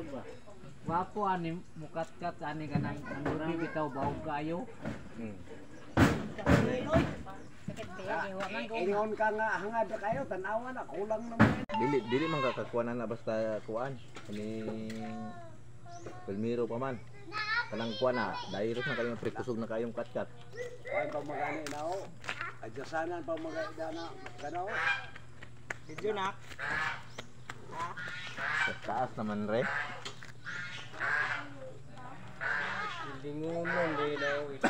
ba? Wapo ani mukat-kat ani kanang ang bitaw baog kayo. Ingon ka nga hangad kayo tanawan na kulang naman. Dili man kakakuan na basta kuan. Ini Palmiro pa man. Kanang kuan na, dahil na kayo prekusog na kayong katkat. Kuan pa magani na o. Adyasanan pa magani na kano. Video nak. Sa taas naman re. Lingunon din daw ito.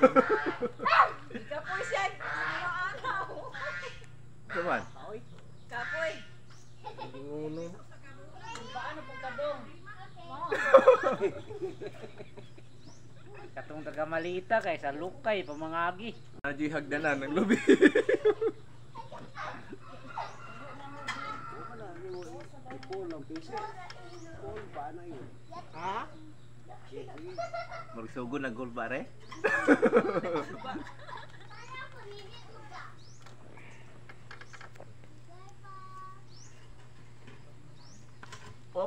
Kapoy siya. Ano? Kuman. Kapoy. Lingunon. Paano pong kadong? Katong taga malita kay sa lukay pamangagi. Aji hagdanan ng lubi. Ipol ang pisi. Ipol pa na yun. Ha? Magsugo na gol ba re? Op.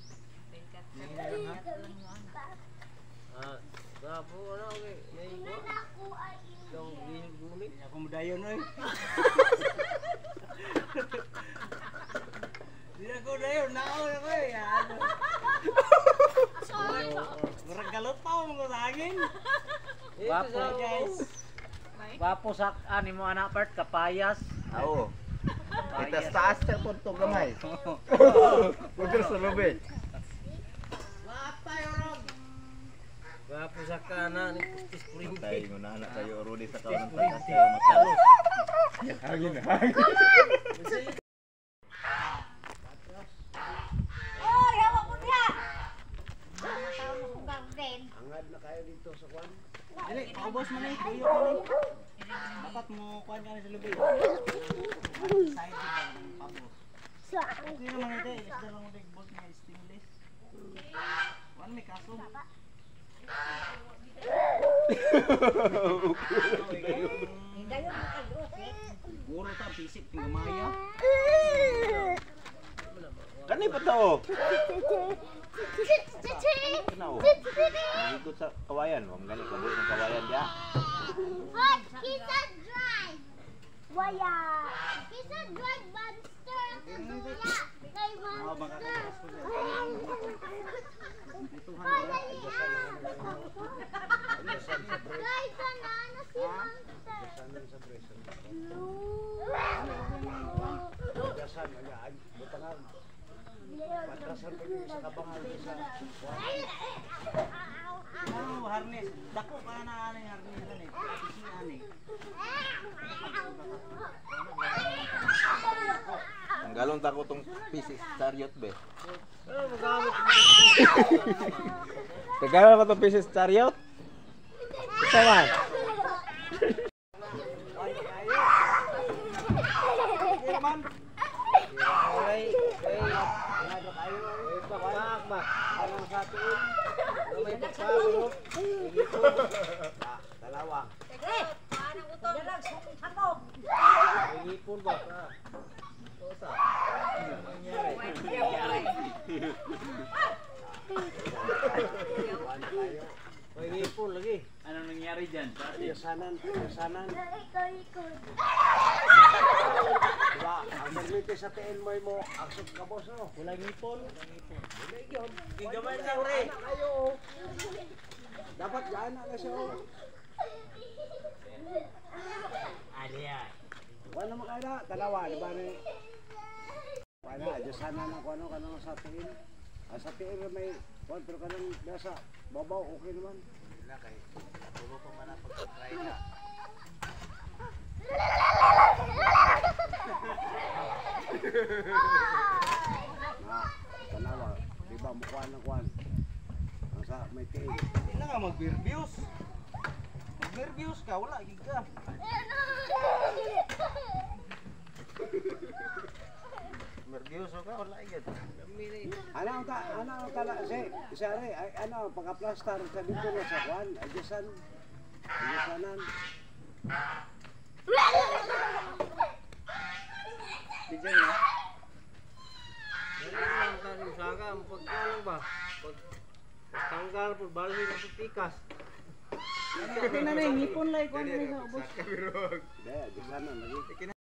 Gapo ano okay. Yung guli. Ako mudayon oy. Dira ko dayon nao na ko eh. Ano? Murag galot pa mo sa hangin. Wapo guys. Wapo sa ani mo anak part kapayas. Oo. Kita taas sa punto gamay. Pugos sa lubi. Wapo sa kana ni Pustis Puring. Tay mo na anak kayo Rudy sa kawan ng taas sa matalos. Hangin. Oy, hawak mo niya. Tawag mo kung garden. Hangad na kayo dito sa kwan. Dili, paubos mo ni, tuyo mo ni. Dapat mo kuan ka sa lubi. Side ba ng paubos? Hindi naman ito, isda lang mo bot nga stimulus. Kuan may kaso. Dayon mo kagos eh. Guro ta bisik ng gamaya. Kani pa to? Kenao. Ikot sa kawayan, wag gani ka ng kawayan dia. Hot Kisa Drive! Waya! Kisa Drive Monster! Katuya! Kay Monster! Guys, ano si Monster? Adyasanan sa preso. Adyasan ayan butangan. Matrasan pa yun sa kabangal sa kwan. Oh, harness. Dako ka na ani harness ani. Isi ani. Ang galon ta ko tong pieces chariot be. Tagal ko tong pieces chariot. Sawan. Dalawa. Sige. Paano utong? Dalag sukong hatog. Ipon ba? May ipon lagi. Anong nangyari diyan? Adyasanan. Ikot. Diba, ang permite sa tiin mo aksot ka boss no. Walang ipon. Gigamay lang re. Kayo. Dapat gana na siya. Aliya. Wala naman kaya dalawa, di ba ni? Wala, adyasanan ng kano sa tiin. Sa tiin may kwan pero kanang nasa babaw okay naman. Wala kay. Puro pa man ang pag-try na. Dalawa, di ba mukha ng kwan? Ang sa may tiin. Hindi na nga mag-reviews. Mag-reviews ka, wala giga. Mag-reviews ka, wala giga. Ano ang tala si Are, ano pagka-plaster sa dito na sa kwan, adyasanan. Diyan na. Yan ang kasim saka. pagkano ba? Tanggal po balik sa pikas. Ano na ngipon lay kon lay sa ubos. Dahil, adyasan na lagi.